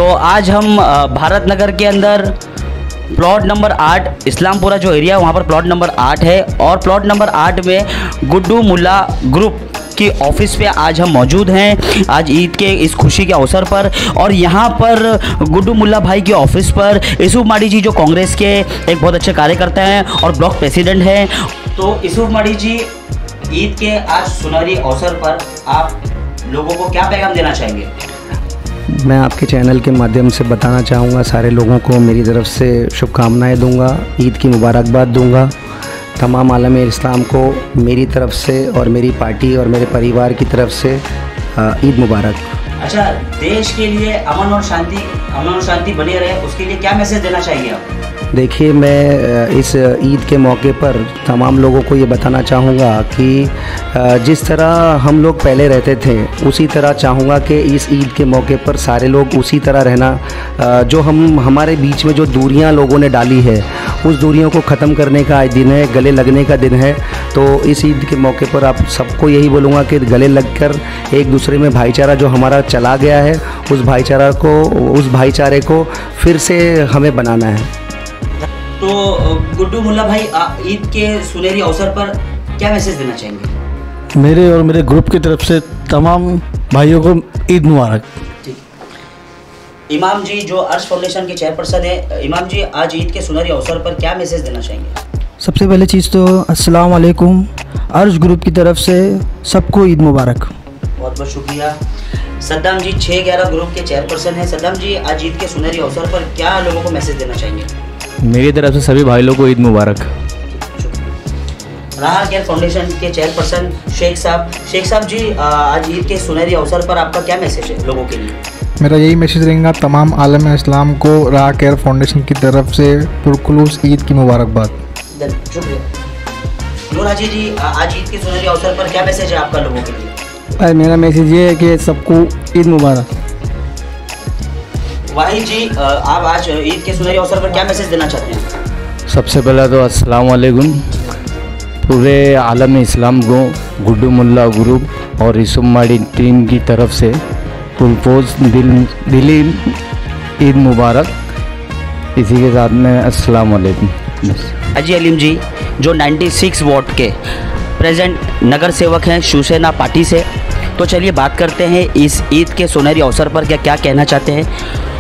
तो आज हम भारत नगर के अंदर प्लॉट नंबर 8 इस्लामपुरा जो एरिया है वहाँ पर प्लॉट नंबर 8 है और प्लॉट नंबर 8 में गुड्डू मुल्ला ग्रुप की ऑफिस पे आज हम मौजूद हैं आज ईद के इस खुशी के अवसर पर। और यहाँ पर गुड्डू मुल्ला भाई के ऑफिस पर यूसुफ माड़ी जी जो कांग्रेस के एक बहुत अच्छे कार्यकर्ता हैं और ब्लॉक प्रेसिडेंट हैं। तो यूसुफ माड़ी जी, ईद के आज सुनहरी अवसर पर आप लोगों को क्या पैगाम देना चाहेंगे? मैं आपके चैनल के माध्यम से बताना चाहूँगा, सारे लोगों को मेरी तरफ से शुभकामनाएं दूंगा, ईद की मुबारकबाद दूंगा। तमाम आलम इस्लाम को मेरी तरफ से और मेरी पार्टी और मेरे परिवार की तरफ से ईद मुबारक। अच्छा, देश के लिए अमन और शांति बनी रहे, उसके लिए क्या मैसेज देना चाहिए आप? देखिए, मैं इस ईद के मौके पर तमाम लोगों को ये बताना चाहूँगा कि जिस तरह हम लोग पहले रहते थे उसी तरह चाहूँगा कि इस ईद के मौके पर सारे लोग उसी तरह रहना। जो हमारे बीच में जो दूरियां लोगों ने डाली है उस दूरियों को ख़त्म करने का आज दिन है, गले लगने का दिन है। तो इस ईद के मौके पर आप सबको यही बोलूँगा कि गले लगकर एक दूसरे में भाईचारा जो हमारा चला गया है उस भाईचारे को फिर से हमें बनाना है। तो गुड्डू मुल्ला भाई, ईद के सुनहरी अवसर पर क्या मैसेज देना चाहेंगे? मेरे और मेरे ग्रुप की तरफ से तमाम भाइयों को ईद मुबारक। ठीक। इमाम जी जो अर्श फाउंडेशन के चेयरपर्सन है, इमाम जी आज ईद के सुनहरी अवसर पर क्या मैसेज देना चाहेंगे? सबसे पहले चीज़ तो अस्सलाम वालेकुम, अर्श ग्रुप की तरफ से सबको ईद मुबारक। बहुत बहुत शुक्रिया। सद्दाम जी 611 ग्रुप के चेयरपर्सन हैं। सद्दाम जी आज ईद के सुनहरी अवसर पर क्या लोगों को मैसेज देना चाहेंगे? मेरी तरफ से सभी भाई लोगों को ईद मुबारक। राहा केयर फाउंडेशन के चेयरपर्सन शेख साहब जी, आज ईद के सुनहरी अवसर पर आपका क्या मैसेज है लोगों के लिए? मेरा यही मैसेज रहेगा तमाम आलम इस्लाम को राहा केयर फाउंडेशन की तरफ से पुरखुलूस ईद की मुबारकबाद। शुक्रिया। नूर हाजी जी, आज ईद के सुनहरी अवसर पर क्या मैसेज है आपका लोगों के लिए? भाई मेरा मैसेज ये है कि सबको ईद मुबारक। वाहिद जी, आप आज ईद के सुनहरी अवसर पर क्या मैसेज देना चाहते हैं? सबसे पहला तो अस्सलाम वालेकुम, पूरे आलम इस्लाम को गुड्डू मुल्ला ग्रुप और यूसुफ माड़ी टीम की तरफ से पुरपोज दिली ईद मुबारक। इसी के साथ में अस्सलाम वालेकुम। हाजी अलीम जी जो 96 वार्ड के प्रेजेंट नगर सेवक हैं शिवसेना पार्टी से, तो चलिए बात करते हैं इस ईद के सुनहरी अवसर पर क्या कहना चाहते हैं।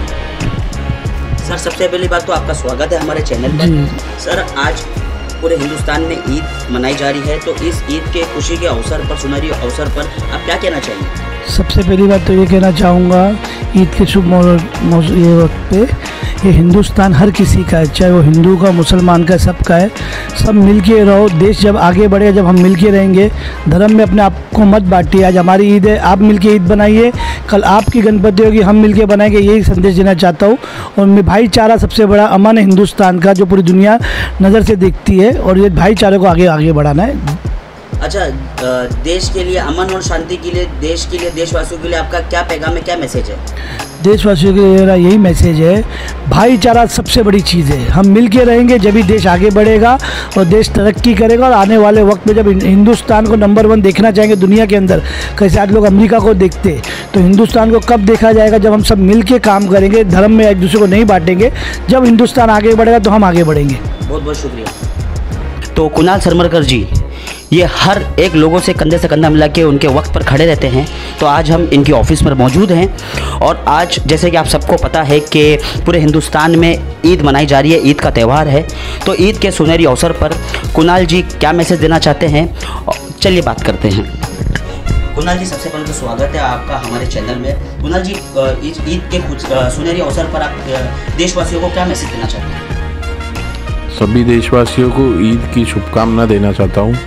सर, सबसे पहली बात तो आपका स्वागत है हमारे चैनल पर। सर, आज पूरे हिंदुस्तान में ईद मनाई जा रही है, तो इस ईद के खुशी के अवसर पर, सुनहरी अवसर पर आप क्या कहना चाहेंगे? सबसे पहली बात तो ये कहना चाहूँगा, ईद के शुभ ये वक्त पे ये हिंदुस्तान हर किसी का है, चाहे वो हिंदू का, मुसलमान का, सबका है। सब मिल के रहो, देश जब आगे बढ़ेगा, जब हम मिल के रहेंगे, धर्म में अपने आप को मत बांटिए। आज हमारी ईद है, आप मिल के ईद बनाइए, कल आपकी गणपति होगी, हम मिल के बनाएंगे, यही संदेश देना चाहता हूँ। और मैं भाईचारा सबसे बड़ा अमन है हिंदुस्तान का, जो पूरी दुनिया नज़र से देखती है, और ये भाईचारे को आगे बढ़ाना है। अच्छा, देश के लिए, अमन और शांति के लिए, देश के लिए, देशवासियों के लिए आपका क्या पैगाम है, क्या मैसेज है? देशवासियों के लिए मेरा यही मैसेज है, भाईचारा सबसे बड़ी चीज़ है। हम मिल के रहेंगे जब भी देश आगे बढ़ेगा और देश तरक्की करेगा। और आने वाले वक्त में जब हिंदुस्तान को नंबर 1 देखना चाहेंगे दुनिया के अंदर, कैसे आज लोग अमेरिका को देखते, तो हिंदुस्तान को कब देखा जाएगा? जब हम सब मिल के काम करेंगे, धर्म में एक दूसरे को नहीं बांटेंगे। जब हिंदुस्तान आगे बढ़ेगा तो हम आगे बढ़ेंगे। बहुत बहुत शुक्रिया। तो कुणाल सरमरकर जी, ये हर एक लोगों से कंधे से कंधा मिला के उनके वक्त पर खड़े रहते हैं। तो आज हम इनकी ऑफिस पर मौजूद हैं और आज जैसे कि आप सबको पता है कि पूरे हिंदुस्तान में ईद मनाई जा रही है, ईद का त्यौहार है। तो ईद के सुनहरी अवसर पर कुणाल जी क्या मैसेज देना चाहते हैं, चलिए बात करते हैं। कुणाल जी, सबसे पहले तो स्वागत है आपका हमारे चैनल में। कुणाल जी, ईद के सुनहरी अवसर पर आप देशवासियों को क्या मैसेज देना चाहते हैं? सभी देशवासियों को ईद की शुभकामना देना चाहता हूँ।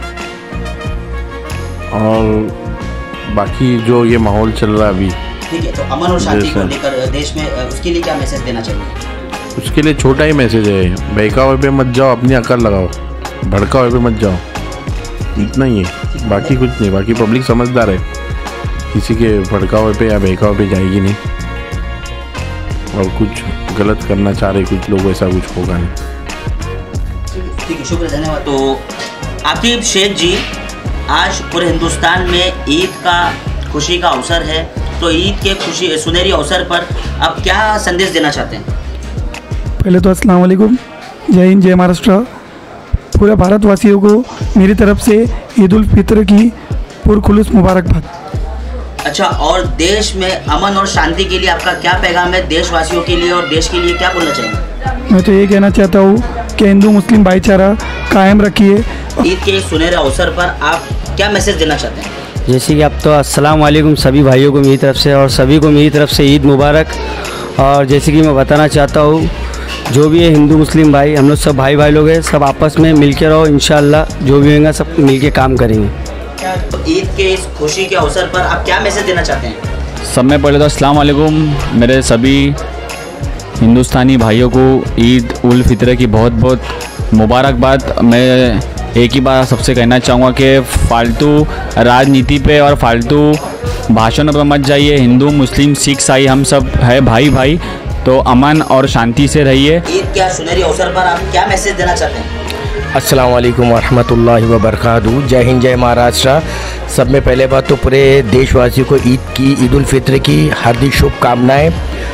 और बाकी जो ये माहौल चल रहा है अभी, ठीक है, तो अमन और शांति को लेकर देश में, उसके लिए क्या मैसेज देना चाहिए? उसके लिए छोटा ही मैसेज है, बहकावे पे मत जाओ, अपनी अकल लगाओ, भड़कावे पे मत जाओ, इतना ही है, बाकी कुछ नहीं। बाकी पब्लिक समझदार है, किसी के भड़कावे पे या बहकावे पे जाएगी नहीं, और कुछ गलत करना चाह रहे कुछ लोग, ऐसा कुछ होगा नहीं। ठीक है, शुक्रिया, धन्यवाद। तो आकिब शेख जी, आज पूरे हिंदुस्तान में ईद का खुशी का अवसर है, तो तो ईद के खुशी सुनहरी अवसर पर आप क्या संदेश देना चाहते हैं? पहले तो अस्सलाम वालेकुम, जय हिंद, जय महाराष्ट्र। पूरे भारतवासियों को मेरी तरफ से ईद उल फित्र की पुरखुलूस मुबारकबाद। अच्छा, और देश में अमन और शांति के लिए आपका क्या पैगाम है देशवासियों के लिए, और देश के लिए क्या बोलना चाहेंगे? मैं तो ये कहना चाहता हूँ कि हिंदू मुस्लिम भाईचारा कायम रखिए। ईद के सुनहरे अवसर पर आप क्या मैसेज देना चाहते हैं? जैसे कि आप तो अस्सलाम वालेकुम सभी भाइयों को मेरी तरफ से, और सभी को मेरी तरफ से ईद मुबारक। और जैसे कि मैं बताना चाहता हूँ, जो भी है हिंदू मुस्लिम भाई, हम लोग सब भाई भाई लोग हैं, सब आपस में मिल के रहो। इंशाअल्लाह जो भी होगा सब मिल के काम करेंगे। तो ईद के इस खुशी के अवसर पर आप क्या मैसेज देना चाहते हैं? सब में पहले तो अस्सलाम वालेकुम, मेरे सभी हिंदुस्तानी भाइयों को ईद उल फित्र की बहुत बहुत मुबारकबाद। मैं एक ही बात सबसे कहना चाहूँगा कि फालतू राजनीति पे और फालतू भाषणों पर मत जाइए। हिंदू मुस्लिम सिख ईसाई हम सब है भाई भाई, तो अमन और शांति से रहिए। ईद के सुनहरी अवसर पर आप क्या मैसेज देना चाहते हैं? अस्सलाम वालेकुम वरहमतुल्लाहि वबरकातुहू। जय हिंद, जय महाराष्ट्र। सब में पहले बात तो पूरे देशवासियों को ईद उल फित्र की हार्दिक शुभकामनाएं।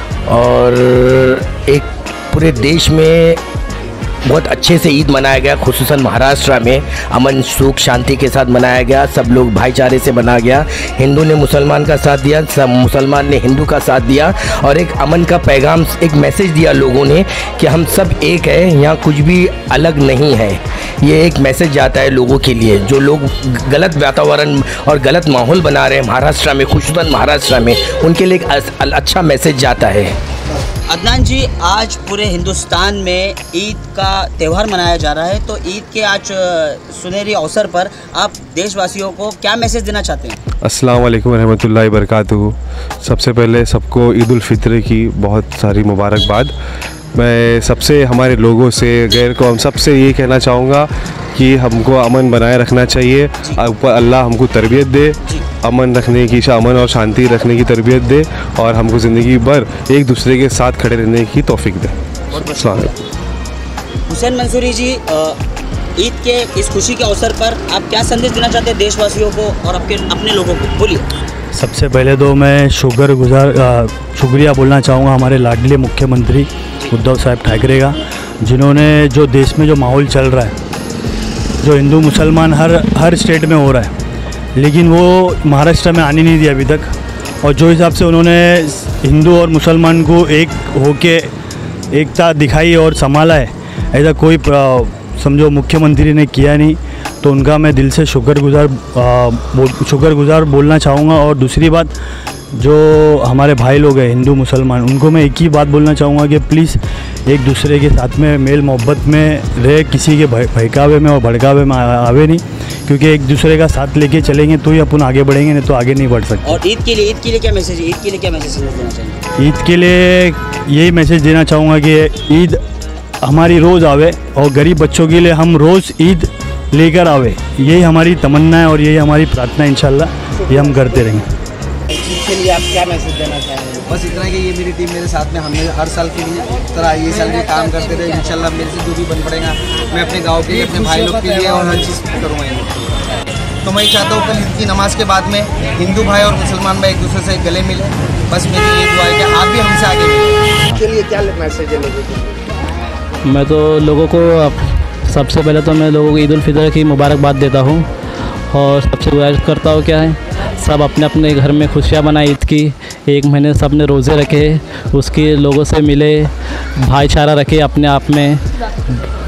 और एक पूरे देश में बहुत अच्छे से ईद मनाया गया, खुसूसन महाराष्ट्र में अमन सुख शांति के साथ मनाया गया। सब लोग भाईचारे से मनाया गया। हिंदू ने मुसलमान का साथ दिया, सब मुसलमान ने हिंदू का साथ दिया, और एक अमन का पैगाम, एक मैसेज दिया लोगों ने कि हम सब एक है, यहाँ कुछ भी अलग नहीं है। ये एक मैसेज जाता है लोगों के लिए, जो लोग गलत वातावरण और गलत माहौल बना रहे हैं महाराष्ट्र में, खुसूसन महाराष्ट्र में, उनके लिए एक अच्छा मैसेज जाता है। अदनान जी, आज पूरे हिंदुस्तान में ईद का त्यौहार मनाया जा रहा है, तो ईद के आज सुनहरी अवसर पर आप देशवासियों को क्या मैसेज देना चाहते हैं? अस्सलाम वालेकुम रहमतुल्लाहि बरकातुहू। सबसे पहले सबको ईद उल फित्र की बहुत सारी मुबारकबाद। मैं सबसे हमारे लोगों से गैर कौम सबसे ये कहना चाहूँगा कि हमको अमन बनाए रखना चाहिए। ऊपर अल्लाह हमको तरबियत दे, अमन रखने की, अमन और शांति रखने की तरबियत दे, और हमको ज़िंदगी भर एक दूसरे के साथ खड़े रहने की तौफीक दे। अस्सलाम वालेकुम। हुसैन मंसूरी जी, ईद के इस खुशी के अवसर पर आप क्या संदेश देना चाहते हैं देशवासियों को और अपने लोगों को? बोलिए। सबसे पहले तो मैं शुक्रिया बोलना चाहूँगा हमारे लाडले मुख्यमंत्री उद्धव साहब ठाकरे का, जिन्होंने जो देश में जो माहौल चल रहा है, जो हिंदू मुसलमान हर स्टेट में हो रहा है, लेकिन वो महाराष्ट्र में आने नहीं दिया अभी तक। और जो हिसाब से उन्होंने हिंदू और मुसलमान को एक होके एकता दिखाई और संभाला है, ऐसा कोई समझो मुख्यमंत्री ने किया नहीं। तो उनका मैं दिल से शुक्रगुजार बोलना चाहूँगा। और दूसरी बात, जो हमारे भाई लोग हैं हिंदू मुसलमान, उनको मैं एक ही बात बोलना चाहूँगा कि प्लीज़ एक दूसरे के साथ में मेल मोहब्बत में रहे, किसी के बहकावे में और भड़कावे में आवे नहीं, क्योंकि एक दूसरे का साथ लेके चलेंगे तो ही अपन आगे बढ़ेंगे, नहीं तो आगे नहीं बढ़ सकते। और ईद के लिए क्या मैसेज है? ईद के लिए क्या मैसेज देना चाहिए? ईद के लिए यही मैसेज देना चाहूँगा कि ईद हमारी रोज़ आवे, और गरीब बच्चों के लिए हम रोज़ ईद लेकर आवे, यही हमारी तमन्ना है और यही हमारी प्रार्थना है। इंशाल्लाह ये हम करते रहेंगे। इसके लिए आप क्या मैसेज देना चाहेंगे? बस इतना कि ये मेरी टीम मेरे साथ में, हमने हर साल के लिए तरह ये साल भी काम करते रहे। इंशाल्लाह मेरे से जो भी बन पड़ेगा मैं अपने गांव के लिए, अपने भाई लोग के लिए और हर चीज़ करूँगा। तो मैं चाहता हूँ कल ईद की नमाज़ के बाद में हिंदू भाई और मुसलमान भाई एक दूसरे से गले मिले। बस मेरी ये दुआ है कि आप भी हमसे आगे मिलें। इसके लिए क्या मैसेज है लोगों को? मैं तो लोगों को सबसे पहले तो मैं लोगों को ईद उल फित्र की मुबारकबाद देता हूँ, और सबसे गुजारिश करता हूँ क्या है, सब अपने अपने घर में खुशियाँ मनाएं ईद की। एक महीने सब ने रोज़े रखे, उसके लोगों से मिले, भाईचारा रखे अपने आप में।